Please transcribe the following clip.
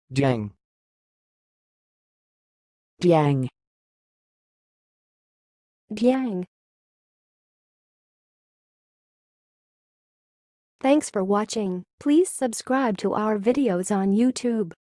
diang, diang, diang. Thanks for watching. Please subscribe to our videos on YouTube.